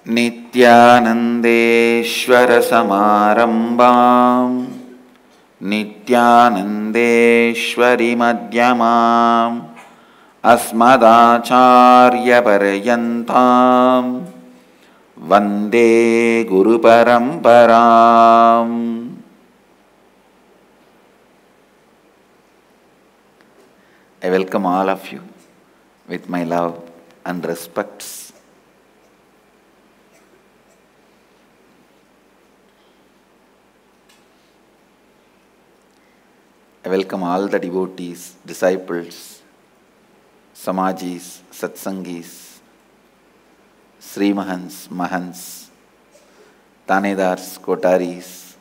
नित्यानन्देश्वर समारम्भाम् नित्यानन्देश्वरि मध्यमाम् अस्मदाचार्यपर्यन्ताम् वन्दे गुरुपरम्पराम्. I welcome all of you with my love and respects. I welcome all the devotees, disciples, Samajis, Satsangis, Sri Mahans, Mahans, Tanedars, Kotaris,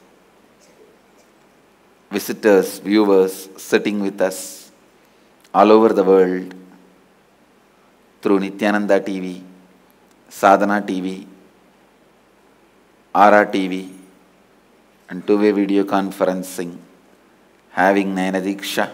visitors, viewers sitting with us all over the world through Nityananda TV, Sadhana TV, Ara TV, and two-way video conferencing, having Nayanadiksha.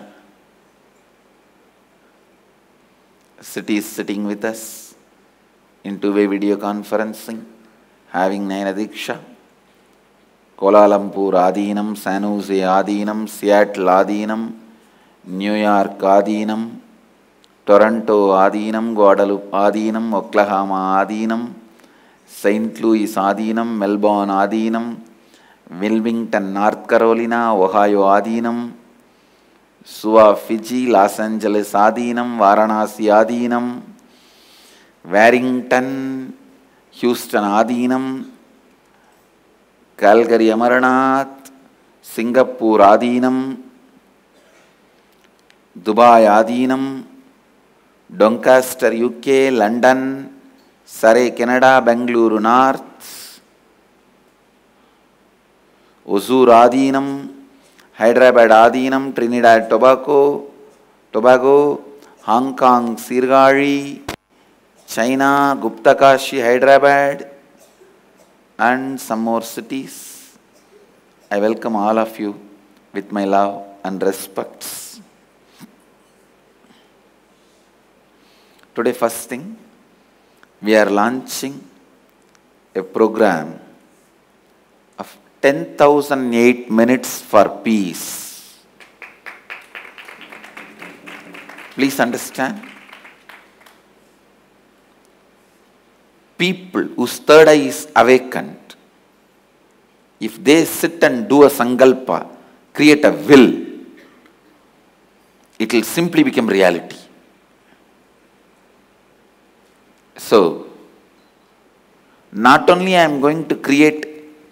Cities sitting with us in two-way video conferencing, having Nayanadiksha. Kuala Lumpur Adinam, San Jose Adinam, Seattle Adinam, New York Adinam, Toronto Adinam, Guadalupe Adinam, Oklahoma Adinam, St. Louis Adinam, Melbourne Adinam, Wilmington, North Carolina, Ohio Adinam, Suva, Fiji, Los Angeles Adinam, Varanasi Adinam, Warrington, Houston Adinam, Calgary Amarnath, Singapore Adinam, Dubai Adinam, Doncaster UK, London, Surrey Canada, Bengaluru North, Hosur Adinam, Hyderabad Adinam, Trinidad Tobago, Hong Kong Sirgari, China, Guptakashi, Hyderabad, and some more cities. I welcome all of you with my love and respects. Today, first thing, we are launching a program of 10,008 minutes for peace. Please understand, people whose third eye is awakened, if they sit and do a sankalpa, create a will, it will simply become reality. So, not only I am going to create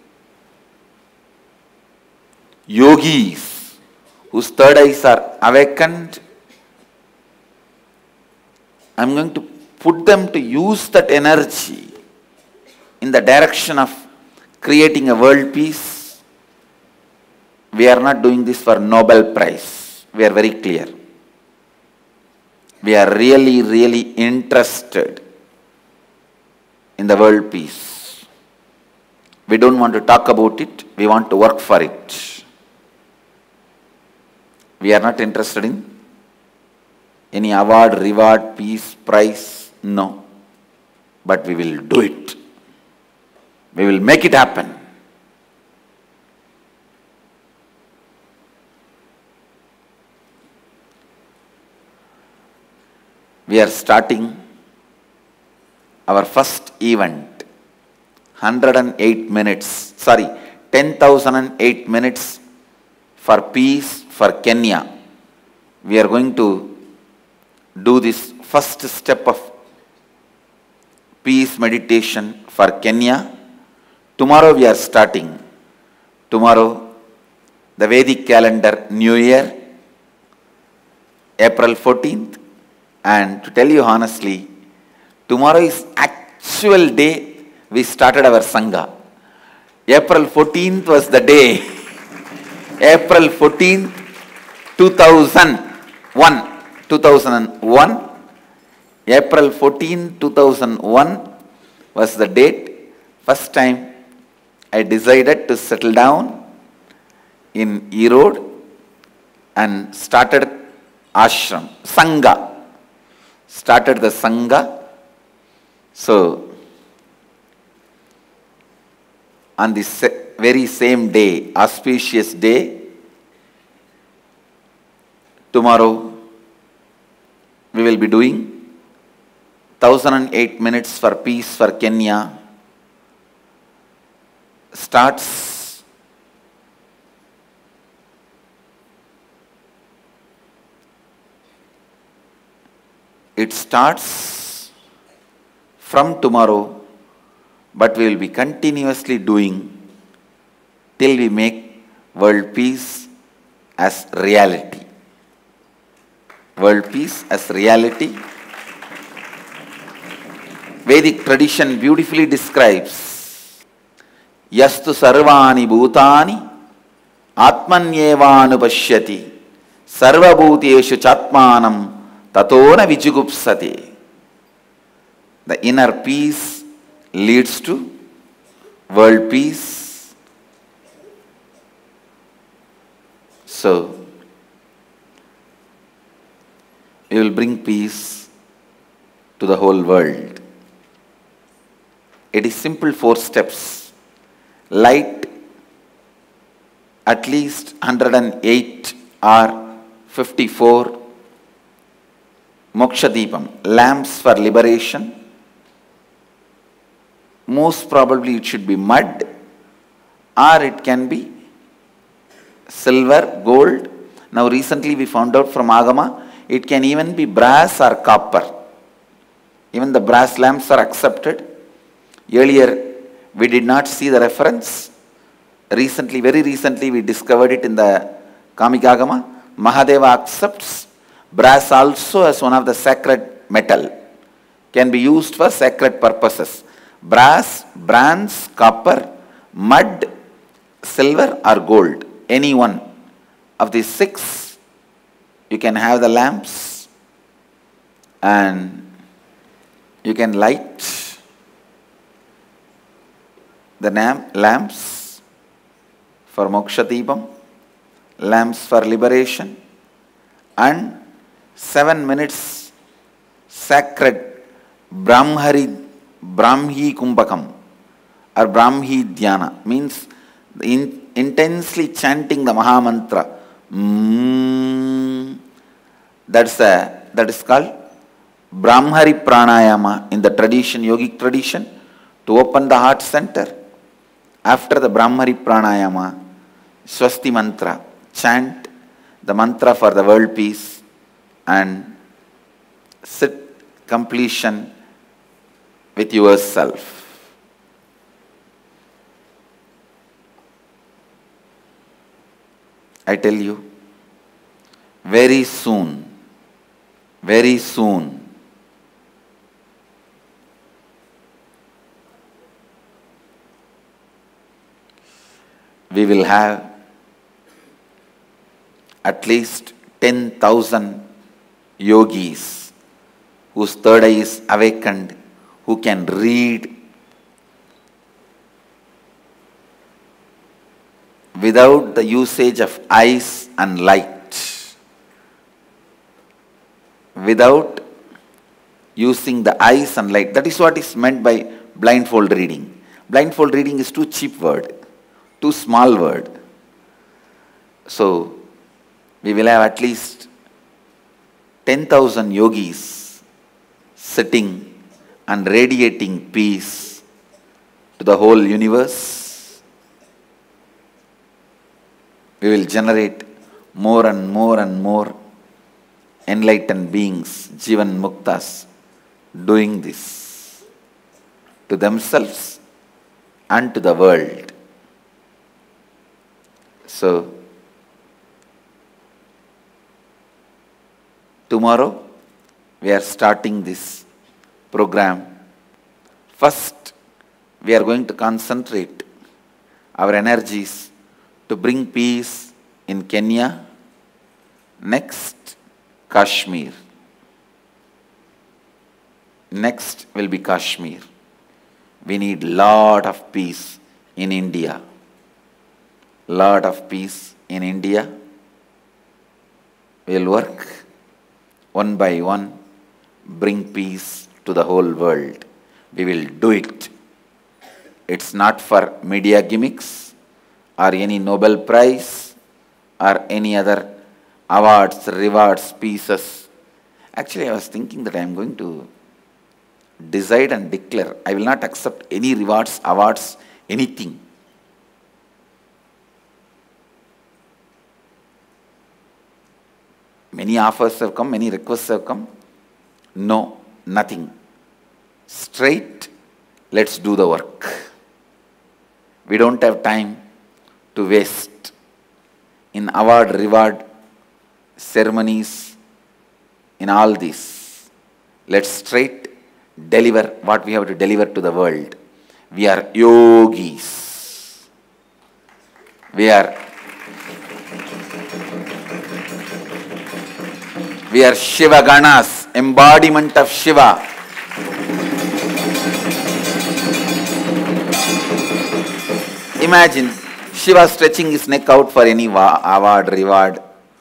yogis whose third eyes are awakened, I am going to put them to use that energy in the direction of creating a world peace. We are not doing this for Nobel Prize. We are very clear. We are really, really interested in the world peace. We don't want to talk about it. We want to work for it. We are not interested in any award, reward, peace, prize. No. But we will do it. We will make it happen. We are starting our first event, 10,008 minutes for peace for Kenya. We are going to do this first step of peace meditation for Kenya. Tomorrow we are starting. Tomorrow, the Vedic calendar, New Year, April 14th. And to tell you honestly, tomorrow is actual day we started our Sangha. April 14th was the day. April 14th, 2001. April 14, 2001 was the date. First time I decided to settle down in Erode and started ashram, Sangha. Started the Sangha. So, on the very same day, auspicious day, tomorrow we will be doing 1008 minutes for peace for Kenya. It starts from tomorrow, but we will be continuously doing till we make world peace as reality. World peace as reality. Vedic tradition beautifully describes Yastu sarvani bhutani atmanyevanupashyati sarvabhuteshu chatmanam tatona vijugupsati. The inner peace leads to world peace. So, we will bring peace to the whole world. It is simple 4 steps. Light at least 108 or 54 Moksha Deepam, lamps for liberation. Most probably it should be mud, or it can be silver, gold. Now recently we found out from Agama, it can even be brass or copper. Even the brass lamps are accepted. Earlier we did not see the reference. Recently, very recently we discovered it in the Kamika Agama. Mahadeva accepts brass also as one of the sacred metal. Can be used for sacred purposes. Brass, bronze, copper, mud, silver or gold. Any one of these 6, you can have the lamps and you can light the lamps for Moksha Deepam, lamps for liberation, and 7 minutes sacred Brahmi Kumbhakam or Brahmi Dhyana, means intensely chanting the Maha Mantra. That is called Brahmari Pranayama in the tradition, yogic tradition, to open the heart center. After the Brahmari Pranayama, Swasti Mantra, chant the mantra for the world peace and sit completion with yourself. I tell you, very soon, we will have at least 10,000 yogis whose third eye is awakened, who can read without the usage of eyes and light, without using the eyes and light. That is what is meant by blindfold reading. Blindfold reading is too cheap word, too small word. So, we will have at least 10,000 yogis sitting and radiating peace to the whole universe. We will generate more and more enlightened beings, Jivan Muktas, doing this to themselves and to the world. So, tomorrow we are starting this program. First, we are going to concentrate our energies to bring peace in Kenya. Next, Kashmir. Next will be Kashmir. We need lot of peace in India. Lot of peace in India. We will work one by one, bring peace to the whole world. We will do it. It's not for media gimmicks or any Nobel Prize or any other awards, rewards, pieces. Actually, I was thinking that I am going to decide and declare I will not accept any rewards, awards, anything. Many offers have come, many requests have come. No, nothing. Straight, let's do the work. We don't have time to waste in award, reward, ceremonies, in all this. Let's straight deliver what we have to deliver to the world. We are yogis. We are Shiva Ganas, embodiment of Shiva. Imagine Shiva stretching his neck out for any award, reward.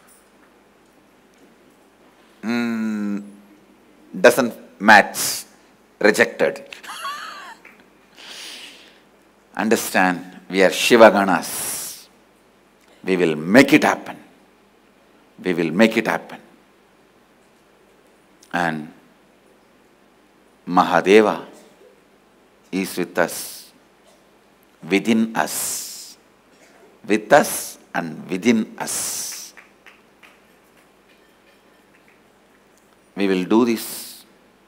Doesn't match. Rejected. Understand, we are Shiva Ganas. We will make it happen. We will make it happen. And Mahadeva is with us, within us, with us and within us. We will do this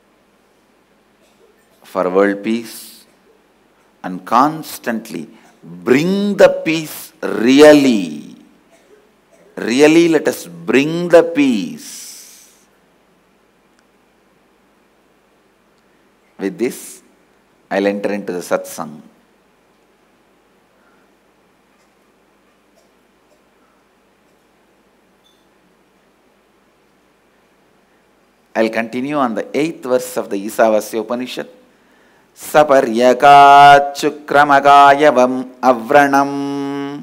for world peace and constantly bring the peace really. Really let us bring the peace. With this, I'll enter into the satsang. I'll continue on the 8th verse of the Isavasya Upanishad. Saparyaka chukramagayavam avranam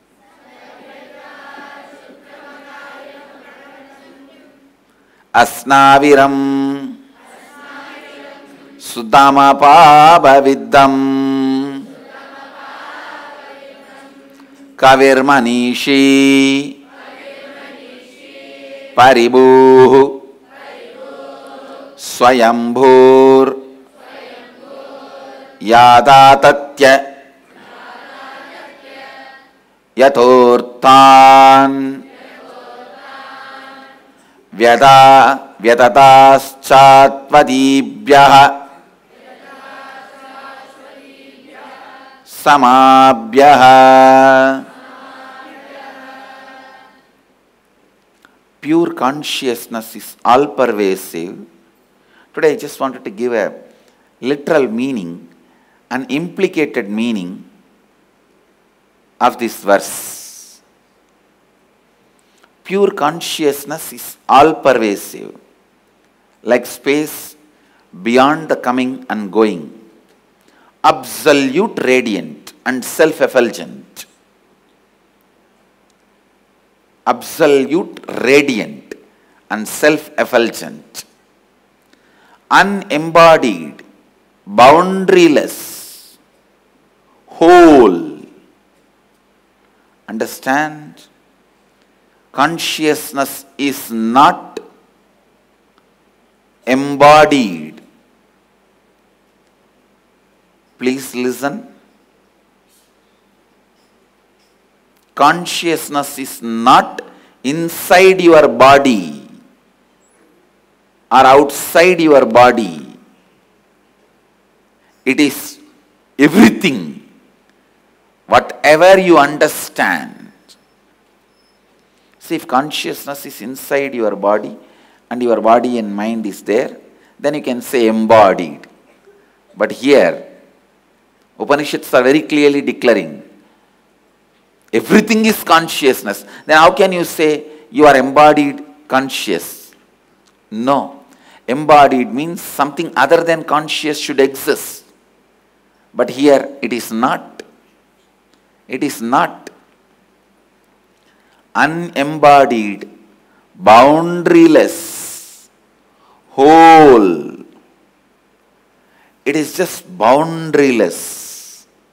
asnaviram Sudamapabaviddam Kavirmanishi Paribuhu Swayambhur Yadatatya Yathorthan Vyatataschatvadibhyaha Samabhyaha. Pure consciousness is all-pervasive. Today I just wanted to give a literal meaning, an implicated meaning of this verse. Pure consciousness is all-pervasive, like space beyond the coming and going. Absolute radiant and self-effulgent. Absolute radiant and self-effulgent. Unembodied, boundaryless, whole. Understand? Consciousness is not embodied. Please listen. Consciousness is not inside your body or outside your body. It is everything. Whatever you understand. See, if consciousness is inside your body and your body and mind is there, then you can say embodied. But here, Upanishads are very clearly declaring everything is consciousness. Then how can you say you are embodied conscious? No. Embodied means something other than conscious should exist. But here it is not. It is not. Unembodied, boundaryless, whole. It is just boundaryless.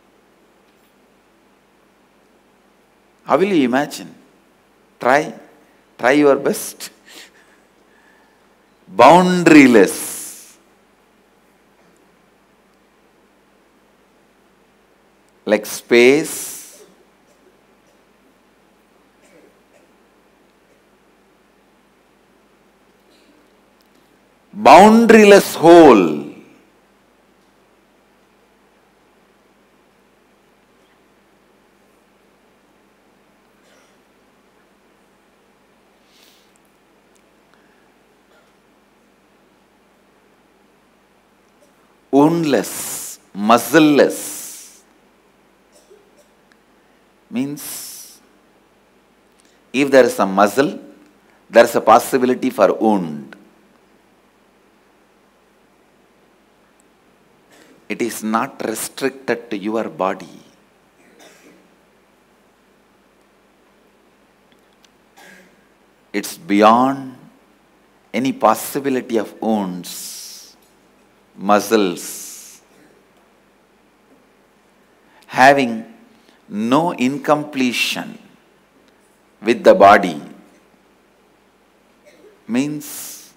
How will you imagine? Try. Try your best. Boundaryless. Like space. Boundaryless whole. Woundless, muscleless, means if there is a muscle, there is a possibility for wound. It is not restricted to your body. It's beyond any possibility of wounds. Muscles, having no incompletion with the body, means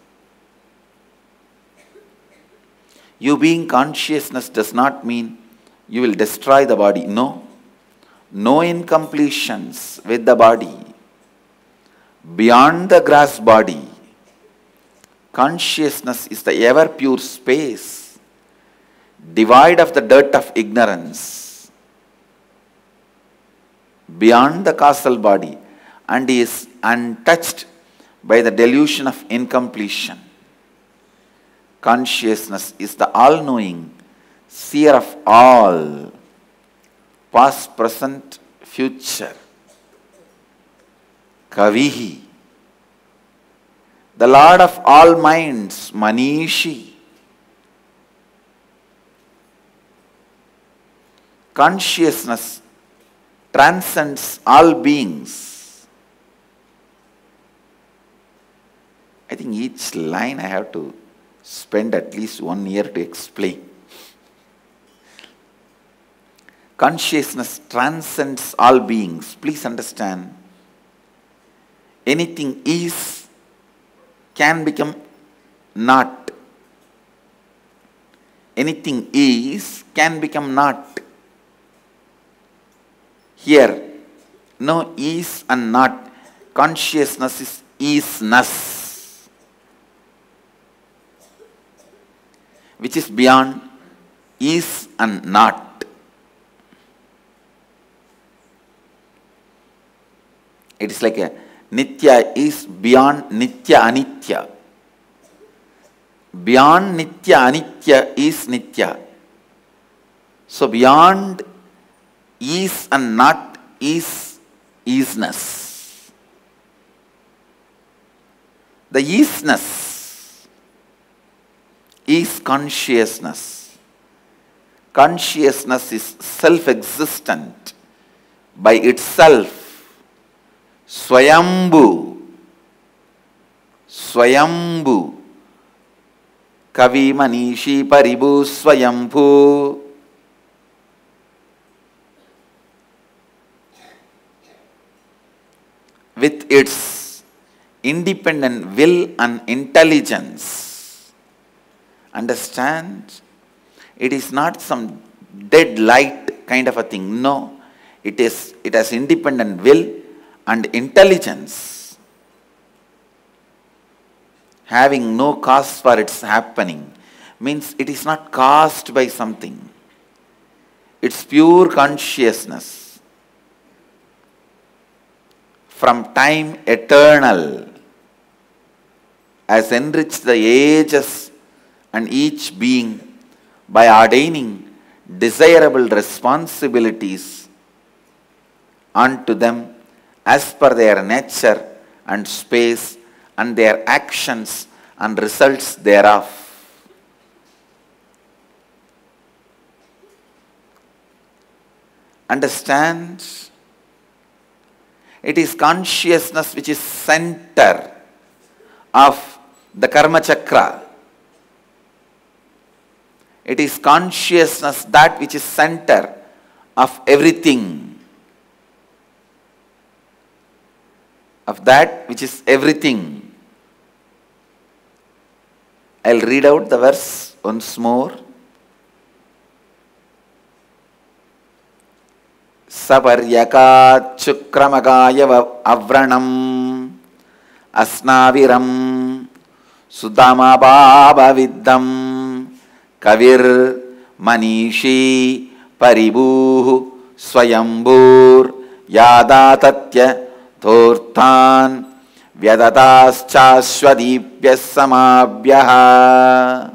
you being consciousness does not mean you will destroy the body. No. No incompletions with the body. Beyond the grass body, consciousness is the ever pure space, devoid of the dirt of ignorance, beyond the causal body, and is untouched by the delusion of incompletion. Consciousness is the all-knowing, seer of all, past, present, future. Kavihi, the Lord of all minds, Manishi. Consciousness transcends all beings. I think each line I have to spend at least 1 year to explain. Consciousness transcends all beings. Please understand, anything is can become not. Anything is can become not. Here, no is and not. Consciousness is isness, which is beyond is and not. It is like a Nitya is beyond Nitya Anitya. Beyond Nitya Anitya is Nitya. So beyond is and not is isness. The isness is consciousness. Consciousness is self-existent by itself. Swayambhu, Swayambhu, Kavi Manishi Paribhu Swayambhu. With its independent will and intelligence. Understand? It is not some dead light kind of a thing. No, it has independent will and intelligence, having no cause for its happening, means it is not caused by something. It's pure consciousness. From time eternal, has enriched the ages and each being by ordaining desirable responsibilities unto them as per their nature and space and their actions and results thereof. Understand? It is consciousness which is center of the karma chakra. It is consciousness that which is center of everything. of that which is everything. I'll read out the verse once more. Saparyakat chukramagaya avranam asnaviram sudamabhava viddam kavir manishi paribuh swayambur yadatatya thorthan vyadataschashwadipya samabhyaha.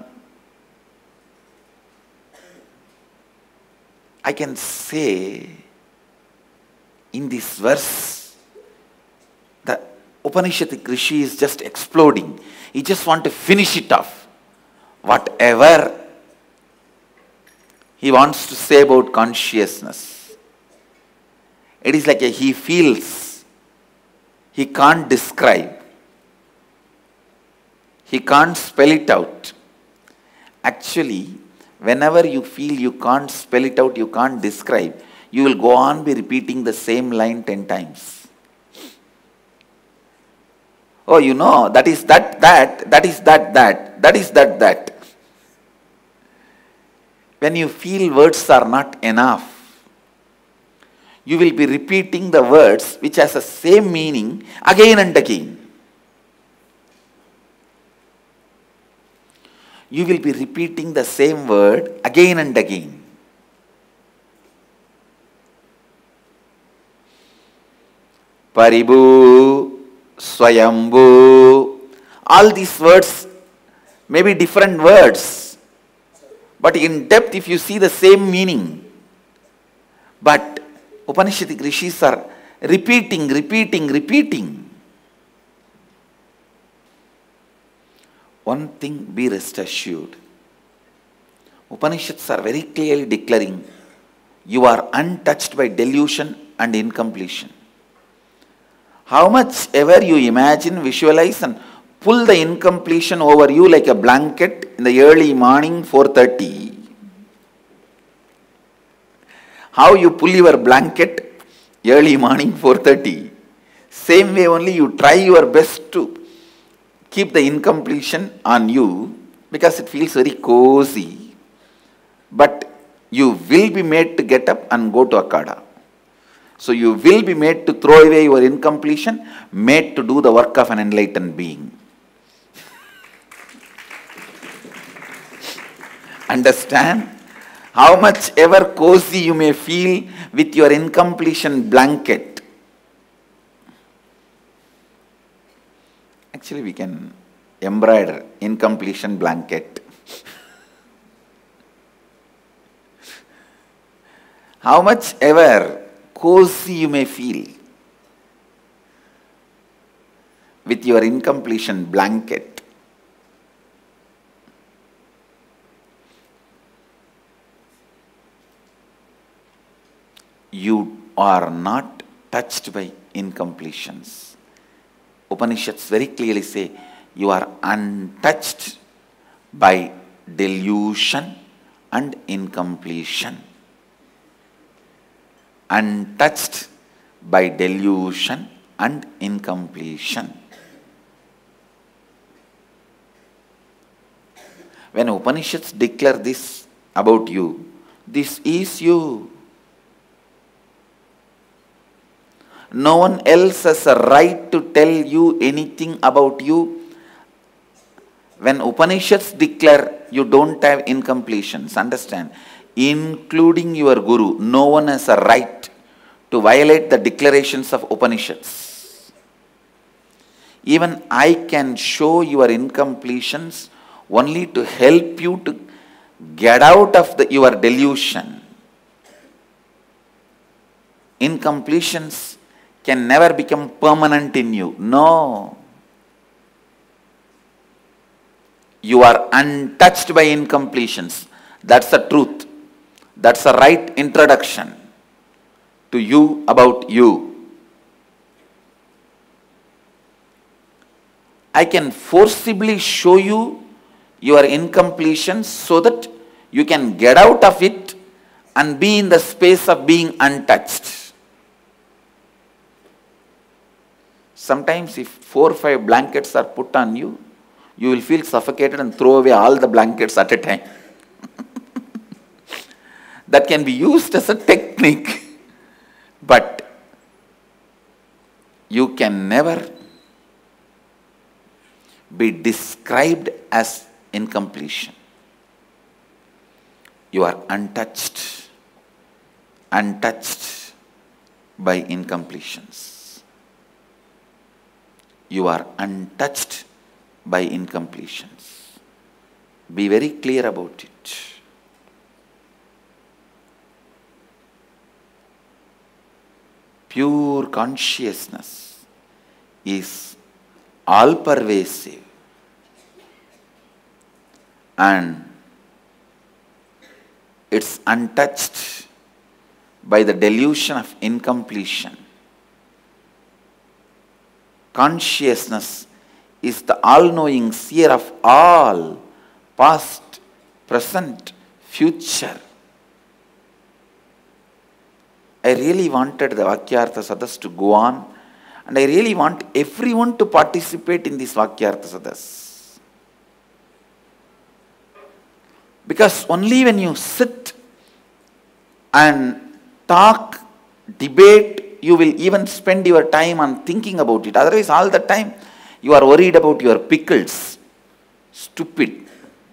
I can say in this verse, the Upanishadic Rishi is just exploding. He just wants to finish it off. Whatever he wants to say about consciousness, it is like he feels, he can't describe, he can't spell it out. Actually, whenever you feel you can't spell it out, you can't describe, you will go on be repeating the same line 10 times. Oh, you know, that is that is that is that. When you feel words are not enough, you will be repeating the words which has the same meaning again and again. You will be repeating the same word again and again. Paribu, Swayambhu, all these words may be different words, but in depth if you see the same meaning. But Upanishadic Rishis are repeating. One thing be rest assured, Upanishads are very clearly declaring you are untouched by delusion and incompletion. How much ever you imagine, visualize and pull the incompletion over you like a blanket in the early morning 4:30. How you pull your blanket early morning 4:30. Same way only you try your best to keep the incompletion on you because it feels very cozy. But you will be made to get up and go to Akada. So you will be made to throw away your incompletion, made to do the work of an enlightened being. Understand? How much ever cozy you may feel with your incompletion blanket. Actually, we can embroider incompletion blanket. How much ever cozy you may feel with your incompletion blanket, you are not touched by incompletions. Upanishads very clearly say you are untouched by delusion and incompletion. Untouched by delusion and incompletion. When Upanishads declare this about you, this is you. No one else has a right to tell you anything about you. When Upanishads declare you don't have incompletions, understand, including your Guru, no one has a right to violate the declarations of Upanishads. Even I can show your incompletions only to help you to get out of your delusion. Incompletions can never become permanent in you. No. You are untouched by incompletions. That's the truth. That's the right introduction to you about you. I can forcibly show you your incompletions so that you can get out of it and be in the space of being untouched. Sometimes if 4 or 5 blankets are put on you, you will feel suffocated and throw away all the blankets at a time. That can be used as a technique, but you can never be described as incompletion. You are untouched by incompletions. You are untouched by incompletions. Be very clear about it. Pure consciousness is all-pervasive and it's untouched by the delusion of incompletion. Consciousness is the all-knowing seer of all, past, present, future. I really wanted the Vakyartha Sadas to go on, and I really want everyone to participate in this Vakyartha Sadas. Because only when you sit and talk, debate, you will even spend your time on thinking about it. Otherwise, all the time, you are worried about your pickles. Stupid.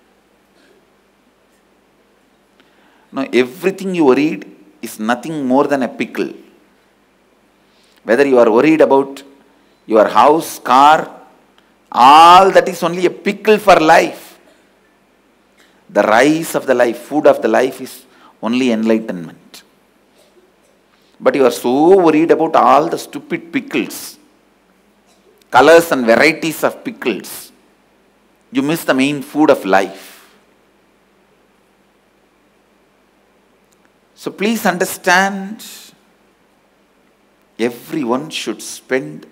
No, everything you worried is nothing more than a pickle. Whether you are worried about your house, car, all that is only a pickle for life. The rice of the life, food of the life is only enlightenment. But you are so worried about all the stupid pickles, colors and varieties of pickles. You miss the main food of life. So please understand, everyone should spend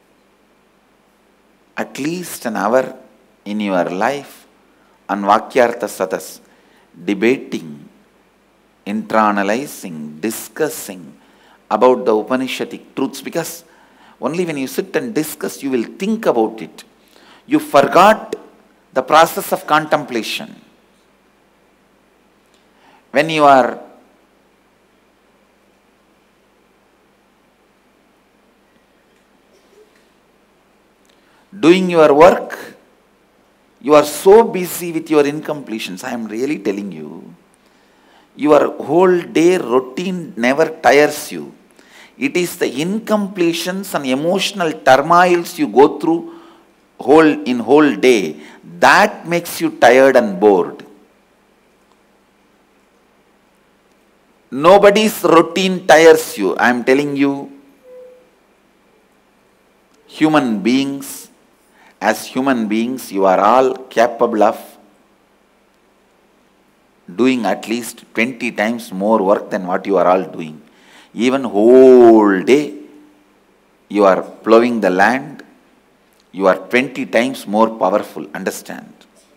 at least an hour in your life on Vakyartha Sadas, debating, internalizing, discussing about the Upanishadic truths, because only when you sit and discuss, you will think about it. You forgot the process of contemplation. When you are doing your work, you are so busy with your incompletions. I am really telling you, your whole day routine never tires you. It is the incompletions and emotional turmoils you go through whole day that makes you tired and bored. Nobody's routine tires you. I am telling you, human beings, as human beings, you are all capable of doing at least 20 times more work than what you are all doing. Even whole day, you are plowing the land, you are 20 times more powerful. Understand?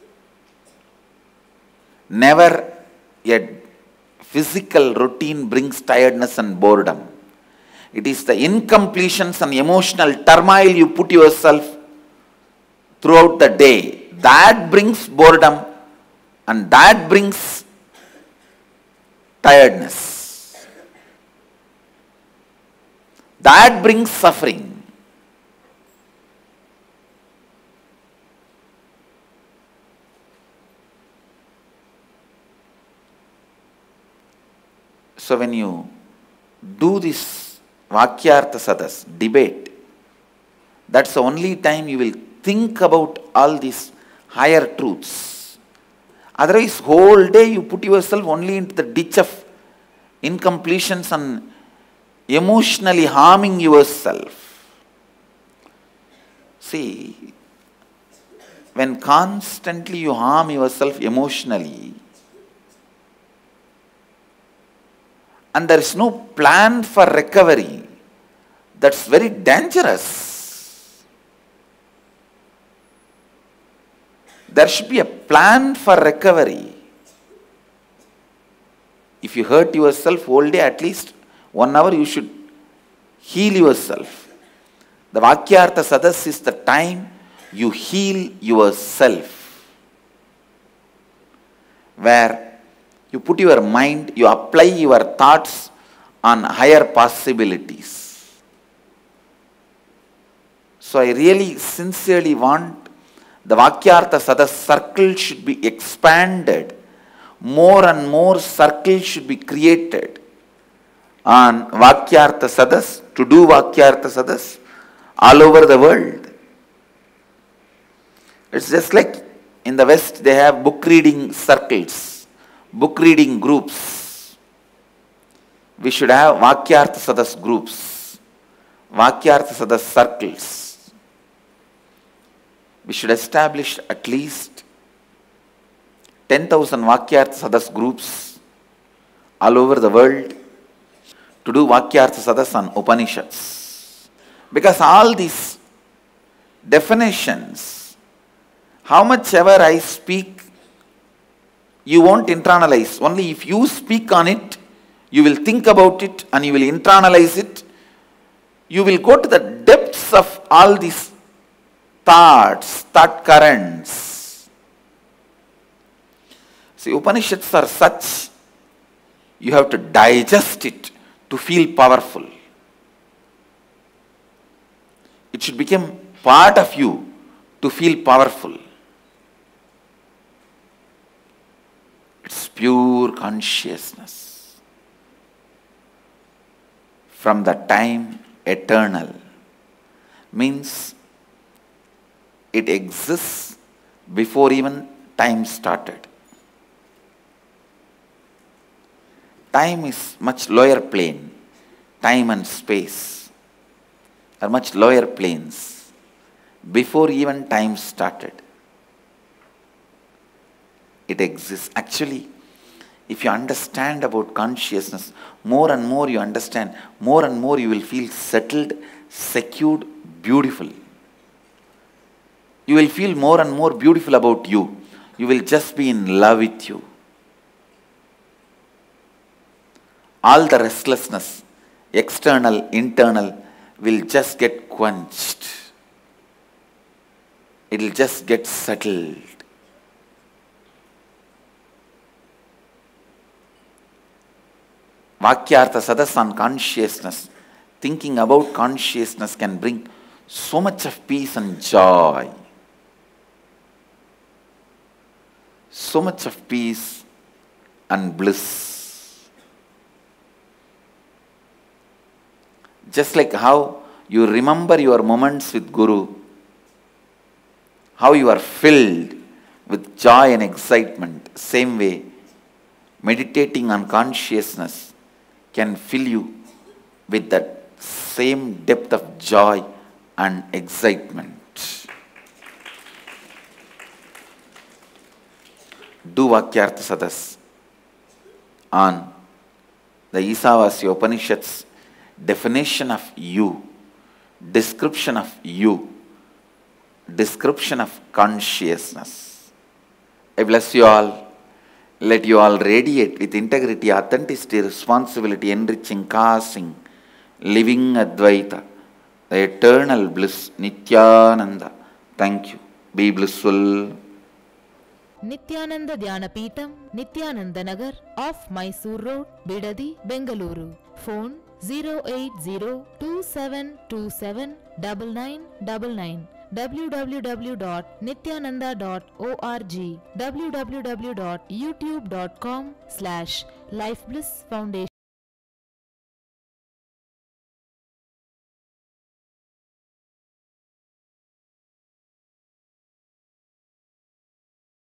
Never a physical routine brings tiredness and boredom. It is the incompletions and emotional turmoil you put yourself throughout the day that brings boredom and that brings tiredness. That brings suffering. So when you do this Vakyartha Sadas, debate, that's the only time you will think about all these higher truths. Otherwise, whole day you put yourself only into the ditch of incompletions and emotionally harming yourself. See, when constantly you harm yourself emotionally, and there is no plan for recovery, that's very dangerous. There should be a plan for recovery. If you hurt yourself whole day, at least 1 hour you should heal yourself. The Vakyartha Sadas is the time you heal yourself, where you put your mind, you apply your thoughts on higher possibilities. So I really sincerely want the Vakyartha Sadas circle should be expanded. More and more circles should be created on Vakyartha Sadas, to do Vakyartha Sadas all over the world. It's just like in the West they have book reading circles, book reading groups. We should have Vakyartha Sadas groups, Vakyartha Sadas circles. We should establish at least 10,000 Vakyartha Sadas groups all over the world to do Vakyartha Sadas on Upanishads. Because all these definitions, how much ever I speak, you won't internalize. Only if you speak on it, you will think about it and you will internalize it. You will go to the depths of all these thoughts, thought currents. See, Upanishads are such, you have to digest it to feel powerful. It should become part of you to feel powerful. It's pure consciousness. From the time eternal means it exists before even time started. Time is much lower plane. Time and space are much lower planes before even time started. It exists. Actually, if you understand about consciousness, more and more you understand, more and more you will feel settled, secured, beautiful. You will feel more and more beautiful about you. You will just be in love with you. All the restlessness, external, internal, will just get quenched. It will just get settled. Vakyartha Sadas on consciousness, thinking about consciousness can bring so much of peace and joy. So much of peace and bliss. Just like how you remember your moments with Guru, how you are filled with joy and excitement, same way, meditating on consciousness can fill you with that same depth of joy and excitement. Do Vakyartha Sadas on the Isavasya Upanishads definition of you, description of you, description of consciousness. I bless you all. Let you all radiate with integrity, authenticity, responsibility, enriching, causing, living Advaita, the eternal bliss, Nityananda. Thank you. Be blissful. Nityananda Dhyanapitham, Nityananda Nagar, off Mysore Road, Bidadi, Bengaluru. Phone 08027279999, www.nityananda.org, www.youtube.com/Life Bliss Foundation.